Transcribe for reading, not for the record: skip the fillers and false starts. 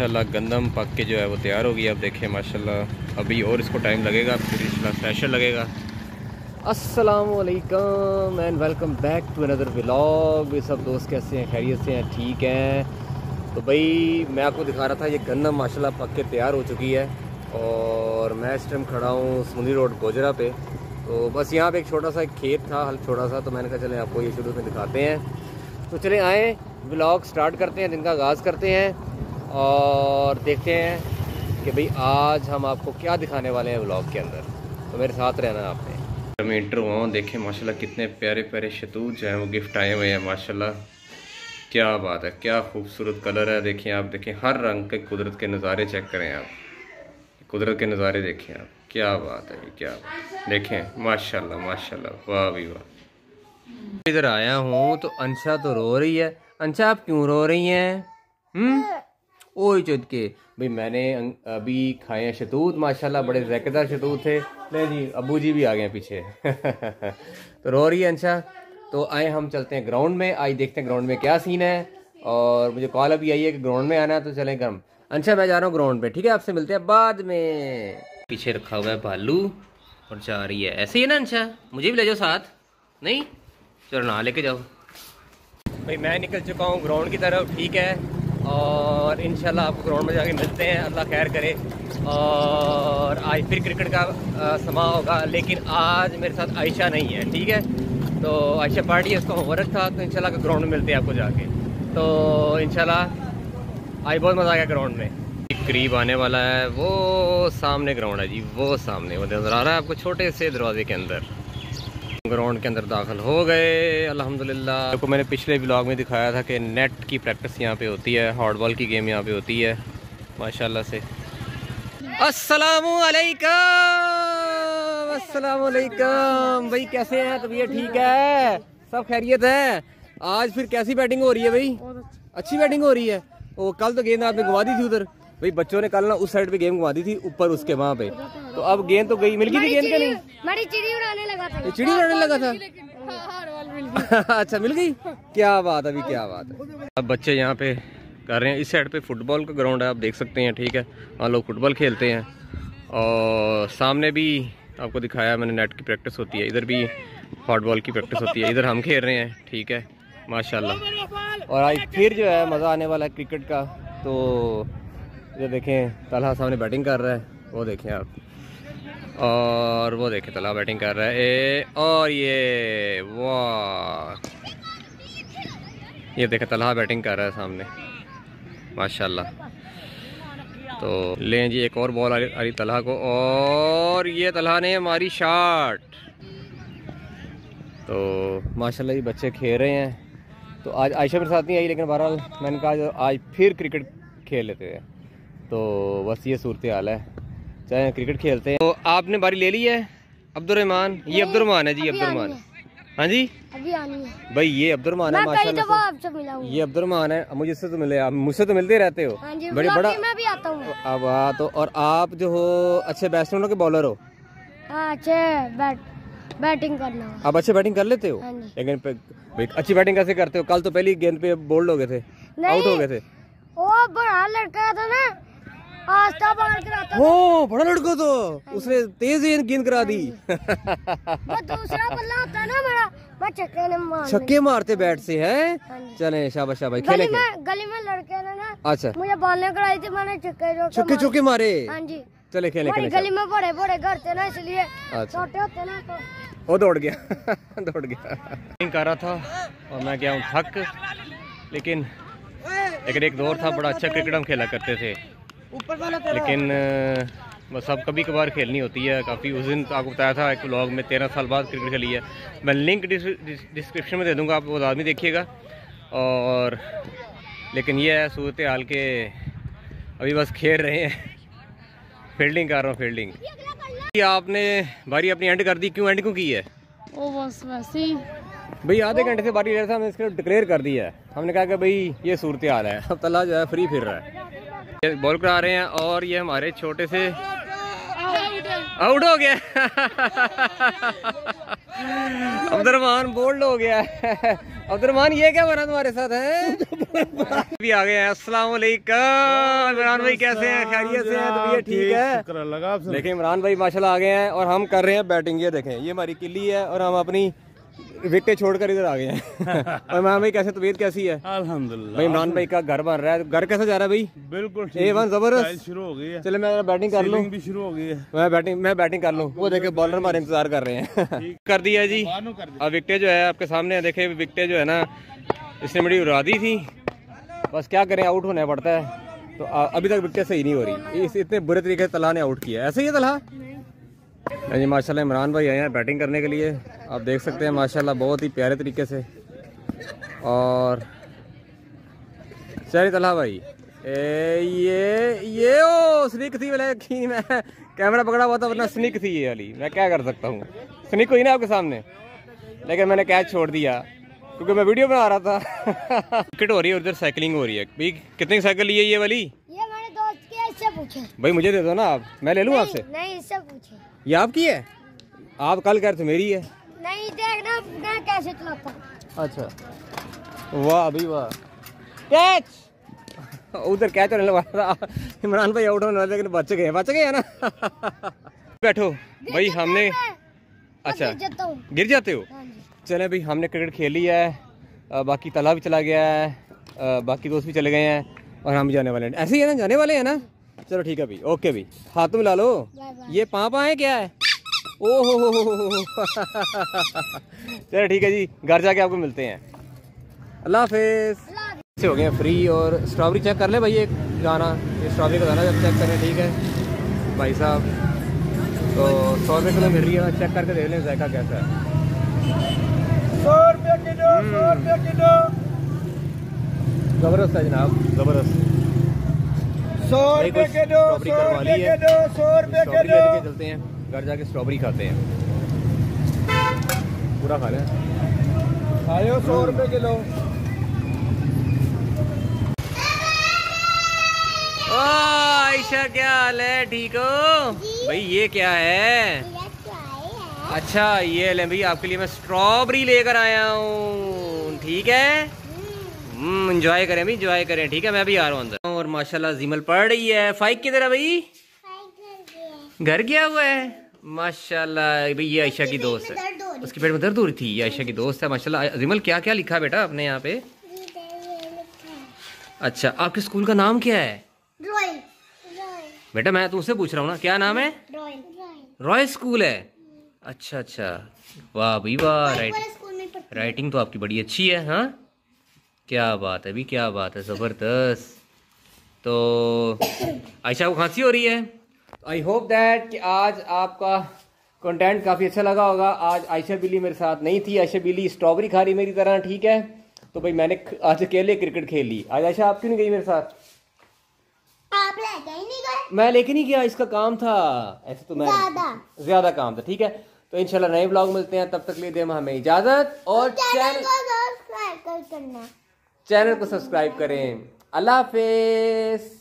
माशाल्लाह गंदम पक के जो है वो तैयार हो गई। अब देखें माशाल्लाह अभी और इसको टाइम लगेगा, फिर इसका प्रेशर लगेगा। अस्सलामुअलैकुम and welcome back to another vlog. सब दोस्त कैसे हैं, खैरियत से हैं, ठीक हैं? तो भाई मैं आपको दिखा रहा था ये गंदम माशाल्लाह पक के तैयार हो चुकी है और मैं इस टाइम खड़ा हूँ समुंदरी रोड गोजरा पे। तो बस यहाँ पे एक छोटा सा खेत था, हल छोटा सा, तो मैंने कहा चले आपको ये शुरू में दिखाते हैं। तो चले आए व्लॉग स्टार्ट करते हैं, दिन का आगाज़ करते हैं और देखते हैं कि भाई आज हम आपको क्या दिखाने वाले हैं व्लॉग के अंदर। तो मेरे साथ रहना आपने। मैं इंटर हुआ हूँ, देखें माशाल्लाह कितने प्यारे प्यारे शतूत जो हैं वो गिफ्ट आए हुए हैं माशाल्लाह। क्या बात है, क्या खूबसूरत कलर है। देखें आप, देखें हर रंग के कुदरत के नज़ारे चेक करें आप, कुदरत के नज़ारे देखें आप, क्या बात है, क्या देखें माशाल्लाह माशाल्लाह, वाह भी वाह। इधर आया हूँ तो अंशा तो रो रही है। अंशा आप क्यों रो रही हैं? ओए चुद के भाई, मैंने अभी खाए हैं शतूत माशाल्लाह, बड़े ज़ायकेदार शतूत थे। नहीं जी, अबू जी भी आ गए पीछे तो रो रही है अंशा। तो आए हम चलते हैं ग्राउंड में, आज देखते हैं ग्राउंड में क्या सीन है। और मुझे कॉल अभी आई है कि ग्राउंड में आना है, तो चलें गर्म। अंशा मैं जा रहा हूँ ग्राउंड पे, ठीक है? आपसे मिलते हैं बाद में। पीछे रखा हुआ है भालू और जा रही है ऐसे ही है ना अंशा? मुझे भी ले जाओ साथ। नहीं चलो ना, लेके जाओ भाई। मैं निकल चुका हूँ ग्राउंड की तरफ, ठीक है? और इंशाल्लाह आपको ग्राउंड में जाके मिलते हैं, अल्लाह खैर करे। और आज फिर क्रिकेट का समा होगा, लेकिन आज मेरे साथ आयशा नहीं है, ठीक है? तो आयशा पार्टी है, उसका होमवर्क था, तो इंशाल्लाह ग्राउंड में मिलते हैं आपको जाके। तो इंशाल्लाह आज बहुत मज़ा आएगा ग्राउंड में। करीब आने वाला है, वो सामने ग्राउंड है जी, वो सामने वो नज़र आ रहा है आपको छोटे से दरवाजे के अंदर। ग्राउंड के अंदर दाखिल हो गए अल्हम्दुलिल्लाह। को मैंने पिछले व्लॉग में दिखाया था कि नेट की प्रैक्टिस यहाँ पे होती है, हॉटबॉल की गेम यहाँ पे होती है माशाल्लाह से। अस्सलामुअलैकुम, अस्सलामुअलैकुम भाई, कैसे हैं? तबीयत ठीक है? सब खैरियत है? आज फिर कैसी बैटिंग हो रही है भाई? अच्छी बैटिंग हो रही है। वो कल तो गेंद आपने घुमा दी थी उधर भाई, बच्चों ने कल ना उस साइड पे गेम घुमा दी थी ऊपर उसके वहाँ पे। तो अब गेंद तो गई, मिल गई थी गेंद का? नहीं, चिड़ी उड़ाने लगा था। चिड़ी उड़ाने लगा था अच्छा मिल गई, क्या बात है, अभी क्या बात है। अब बच्चे यहाँ पे कर रहे हैं, इस साइड पे फुटबॉल का ग्राउंड है, आप देख सकते हैं, ठीक है? वहाँ लोग फुटबॉल खेलते हैं और सामने भी आपको दिखाया मैंने नेट की प्रैक्टिस होती है, इधर भी फुटबॉल की प्रैक्टिस होती है, इधर हम खेल रहे हैं, ठीक है माशाल्लाह। और आज फिर जो है मज़ा आने वाला है क्रिकेट का। तो ये देखें तलहा सामने बैटिंग कर रहा है, वो देखें आप, और वो देखें तलहा बैटिंग कर रहा है। और ये वाह, ये देखें तलहा बैटिंग कर रहा है सामने माशाल्लाह। तो लें जी, एक और बॉल आ रही तलहा को, और ये तलहा ने हमारी शॉट। तो माशाल्लाह ये बच्चे खेल रहे हैं। तो आज आयशा मेरे साथ नहीं आई, लेकिन बहरहाल मैंने कहा आज फिर क्रिकेट खेल लेते हैं। तो बस ये सूरत हाल है, चाहे क्रिकेट खेलते हैं। तो आपने बारी ले ली है अब्दुर्रहमान? ये अब्दुर्रहमान है जी, अब्दुर्रहमान। हाँ जी, अभी आनी है भाई। ये अब्दुर्रहमान है माशाल्लाह, ये अब्दुर्रहमान है। मुझे इससे तो मिले, आप मुझसे तो मिलते रहते हो। हाँ जी, बड़े बड़ा मैं भी आता हूँ अब। हाँ, तो और आप जो हो अच्छे बैट्समैन हो के बॉलर हो? अच्छे बैटिंग करना। आप अच्छे बैटिंग कर लेते हो, लेकिन अच्छी बैटिंग कैसे करते हो? कल तो पहली गेंद पे बोल्ड हो गए थे, आउट हो गए थे। वो बड़ा लड़का था ना, आस्था बाहर कराता हो, बड़ा लड़का तो उसने तेज गेंद करा दी दूसरा बल्ला होता ना बड़ा, मैं छक्के मारते बैट से है। चले शाबाश शाबाश, खेले गली में लड़के ने ना, अच्छा मुझे बॉलिंग कराई थी, मैंने छक्के चौके मारे। हाँ जी, चले खेले खेले। गली में बड़े बड़े घर थे ना, इसलिए छोटे होते ना, तो वो दौड़ गया दौड़ गया कर रहा था। और मैं गया हूँ थक, लेकिन एक दौर था, बड़ा अच्छा क्रिकेट हम खेला करते थे, लेकिन बस अब कभी कभार खेलनी होती है काफ़ी। उस दिन तो आपको बताया था एक व्लॉग में 13 साल बाद क्रिकेट खेली है। मैं लिंक डिस्क्रिप्शन में दे दूंगा, आप वो आदमी देखिएगा। और लेकिन ये है सूरत हाल के, अभी बस खेल रहे हैं, फील्डिंग कर रहा हूँ, फील्डिंग। आपने बारी अपनी एंड कर दी, क्यों एंड क्यों की है? ओ बस वैसे ही भाई, आधे घंटे से बारी ले रहा था, हमने इसको डिक्लेयर कर दिया है। हमने कहा कि भाई ये सूरत हाल है, अब तला जो है फ्री फिर रहा है। ये बॉल करा रहे हैं और ये हमारे छोटे से आउट हो गया अब्दुर्रहमान बोल्ड हो गया है। अब्दुर्रहमान ये क्या बना तुम्हारे साथ है? भी आ गए हैं। अस्सलाम वालेकुम। इमरान भाई कैसे हैं? खैरियत से हैं? तबीयत ठीक है? लेकिन इमरान भाई माशाल्लाह आ गए हैं और हम कर रहे हैं बैटिंग। ये देखें, ये हमारी किल्ली है और हम अपनी विकेटें छोड़कर इधर आ गए हैं। और इमरान भाई कैसे, तबीयत कैसी है? अल्हम्दुलिल्लाह भाई इमरान भाई का घर बन रहा है। घर कैसा जा रहा है भाई? बिल्कुल A1 जबरदस्त शुरू हो गई है। चले मैं बैटिंग कर लूं। भी शुरू हो गई है। मैं बैटिंग कर लूं। वो देखे बॉलर हमारे इंतजार कर रहे हैं। कर दिया जी। अब विकेटें जो है आपके सामने देखे, विकेटें जो है ना इसने बड़ी उड़ा दी थी। बस क्या करें, आउट होना पड़ता है। तो अभी तक विकेट सही नहीं हो रही। इतने बुरे तरीके से तला ने आउट किया। ऐसे ही है तला जी। माशाल्लाह इमरान भाई आए हैं बैटिंग करने के लिए। आप देख सकते हैं माशाल्लाह बहुत ही प्यारे तरीके से। और चलिए तला भाई ये ओ स्निक थी। मैं कैमरा पकड़ा हुआ था वरना स्निक थी ये वाली। मैं क्या कर सकता हूँ, स्निक हुई ना आपके सामने। लेकिन मैंने कैच छोड़ दिया क्योंकि मैं वीडियो बना रहा था। विकेट हो रही है और इधर साइकिलिंग हो रही है। भाई कितनी साइकिल ली है ये वाली? ये मेरे दोस्त की है, इससे पूछे। भाई मुझे दे दो ना आप, मैं ले लूँ आपसे। नहीं, इससे पूछे। ये आपकी है? आप कल कह रहे थे मेरी है। नहीं, देखना मैं कैसे चलाता। अच्छा, वाह भाई वाह। कैच उधर कैच होने लगा था। इमरान भाई आउट होने वाले लेकिन बच गए ना। बैठो भाई, हमने अच्छा गिर जाते हो। चले भाई, हमने क्रिकेट खेल लिया है। बाकी तला भी चला गया है, बाकी दोस्त भी चले गए हैं और हम भी जाने वाले हैं। ऐसे ही है ना, जाने वाले हैं ना। चलो ठीक है भाई, ओके भाई, हाथ मिला लो। ये पापा है क्या है? ओहो चलो ठीक है जी, घर जाके आपको मिलते हैं। अल्लाह हाफिज़। हो गए हैं फ्री। और स्ट्रॉबेरी चेक कर ले भाई, एक गाना ये स्ट्रॉबेरी का गाना जब चेक करें। ठीक है भाई साहब, तो 100 रुपये किलो मिल रही है। चेक करके देख लें जायका कैसा है। 100 रुपये किलो, 100 रुपये किलो। जबरदस्त है जनाब, जबरदस्त। 100 रुपये किलो, 100 रुपये किलो, 100 रुपये किलो। चलते हैं घर जाके स्ट्रॉबेरी खाते हैं। पूरा खा लें। आयो 100 रुपये किलो। आयशा क्या हाल है? ठीक हो भाई? ये क्या है? अच्छा ये ले भाई, आपके लिए मैं स्ट्रॉबेरी लेकर आया हूँ। ठीक है, एंजॉय करें भाई, एंजॉय करें। ठीक है, मैं भी आ रहा हूँ अंदर। और माशाल्लाह जीमल पढ़ रही है। फाइक किधर है भाई? घर गया हुआ है माशाल्लाह। भाई ये आयशा की दोस्त है, उसके पेट में दर्द हो रही थी। ये आयशा की दोस्त है माशाल्लाह। जीमल क्या क्या लिखा है बेटा आपने यहाँ पे? अच्छा, आपके स्कूल का नाम क्या है? बेटा मैं तुमसे पूछ रहा हूँ ना, क्या नाम है? रॉय स्कूल है। अच्छा अच्छा, वाह भाई वाह। राइटिंग तो आपकी बड़ी अच्छी है। हाँ, क्या बात है भी, क्या बात है, ज़बरदस्त। तो आयशा को खांसी हो रही है। आई होप दैट कि आज आपका कंटेंट काफ़ी अच्छा लगा होगा। आज आयशा बिल्ली मेरे साथ नहीं थी। आयशा बिल्ली स्ट्रॉबेरी खा रही मेरी तरह। ठीक है, तो भाई मैंने आज अकेले क्रिकेट खेल ली। आज आयशा आप क्यों नहीं गई मेरे साथ? आप लेके ही नहीं गए। मैं लेके नहीं गया, इसका काम था। ऐसे तो मैं ज्यादा काम था। ठीक है, तो इंशाल्लाह नए व्लॉग मिलते हैं। तब तक ले दें हमें इजाजत और चैनल को सब्सक्राइब करें। अल्लाह हाफिज़।